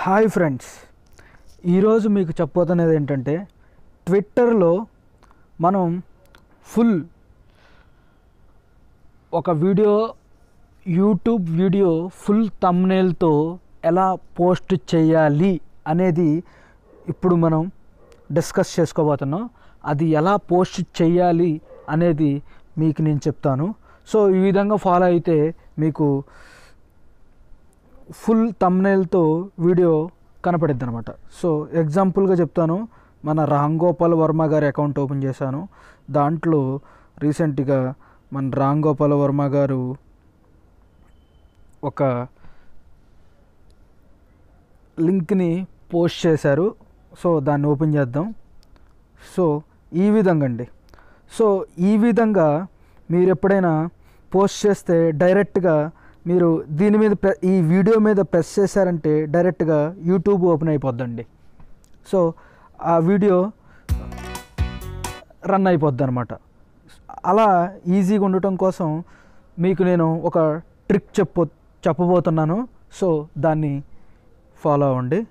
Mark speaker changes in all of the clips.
Speaker 1: Hi friends, ఈరోజు మీకు చెప్పబోతున్నది ఏంటంటే ట్విట్టర్లో మనం ఫుల్ ఒక వీడియో యూట్యూబ్ వీడియో ఫుల్ థంబ్నెయిల్తో ఎలా పోస్ట్ చేయాలి అనేది ఇప్పుడు మనం డిస్కస్ చేసుకోబోతున్నాం. అది ఎలా పోస్ట్ చేయాలి అనేది మీకు నేను చెప్తాను. సో ఈ విధంగా ఫాలో అయితే మీకు ఫుల్ థంబ్నెయిల్తో వీడియో కనపడిద్ది అనమాట. సో ఎగ్జాంపుల్గా చెప్తాను. మన రామ్ గోపాల్ వర్మ గారి అకౌంట్ ఓపెన్ చేశాను. దాంట్లో రీసెంట్గా మన రామ్ గోపాల్ వర్మ గారు ఒక లింక్ని పోస్ట్ చేశారు. సో దాన్ని ఓపెన్ చేద్దాం. సో ఈ విధంగా అండి. సో ఈ విధంగా మీరు ఎప్పుడైనా పోస్ట్ చేస్తే డైరెక్ట్గా మీరు దీని మీద ఈ వీడియో మీద ప్రెస్ చేశారంటే డైరెక్ట్గా యూట్యూబ్ ఓపెన్ అయిపోద్దండి. సో ఆ వీడియో రన్ అయిపోద్ది అనమాట. అలా ఈజీగా ఉండటం కోసం మీకు నేను ఒక ట్రిక్ చెప్పబోతున్నాను. సో దాన్ని ఫాలో అవ్వండి.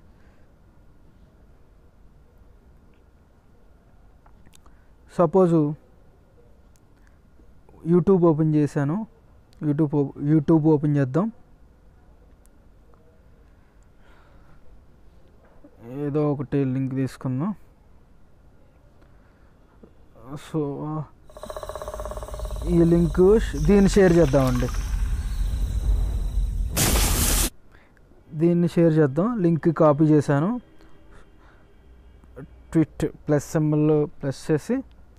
Speaker 1: సపోజు యూట్యూబ్ ఓపెన్ చేశాను. యూట్యూబ్ ఓపెన్ చేద్దాం. ఏదో ఒకటి లింక్ తీసుకుందాం. సో ఈ లింక్ దీన్ని షేర్ చేద్దామండి. దీన్ని షేర్ చేద్దాం. లింక్ కాపీ చేశాను. ట్విట్ ప్లస్ సింబల్ ప్లస్ చేసి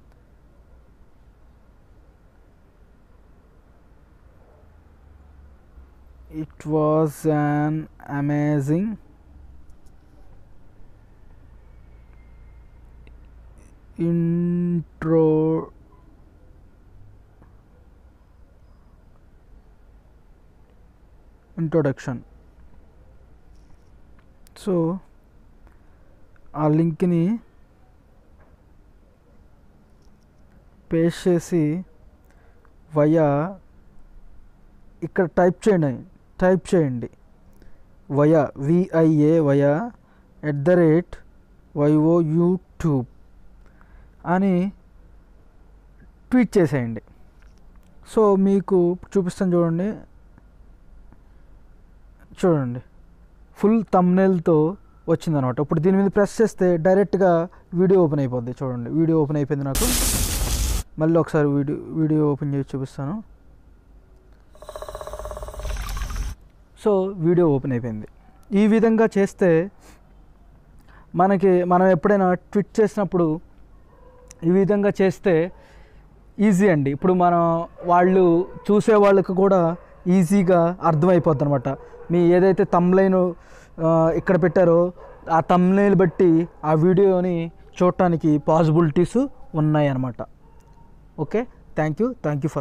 Speaker 1: It was an amazing introduction. So ఆ లింక్ని పేస్ట్ చేసి వయా ఇక్కడ టైప్ చేయండి వయా వయా @youtube అని ట్వీట్ చేసేయండి. సో మీకు చూపిస్తాను చూడండి ఫుల్ థంబ్నెయిల్తో వచ్చిందనమాట. ఇప్పుడు దీని మీద ప్రెస్ చేస్తే డైరెక్ట్గా వీడియో ఓపెన్ అయిపోద్ది. చూడండి వీడియో ఓపెన్ అయిపోయింది. నాకు మళ్ళీ ఒకసారి వీడియో ఓపెన్ చేసి చూపిస్తాను. సో వీడియో ఓపెన్ అయిపోయింది. ఈ విధంగా చేస్తే మనం ఎప్పుడైనా ట్వీట్ చేసినప్పుడు ఈ విధంగా చేస్తే ఈజీ అండి. ఇప్పుడు వాళ్ళు చూసే వాళ్ళకి కూడా ఈజీగా అర్థమైపోద్ది అనమాట. మీ ఏదైతే థంబ్నెయిల్ ఇక్కడ పెట్టారో ఆ థంబ్నెయిల్ బట్టి ఆ వీడియోని చూడటానికి పాసిబిలిటీస్ ఉన్నాయి అన్నమాట. Okay, thank you for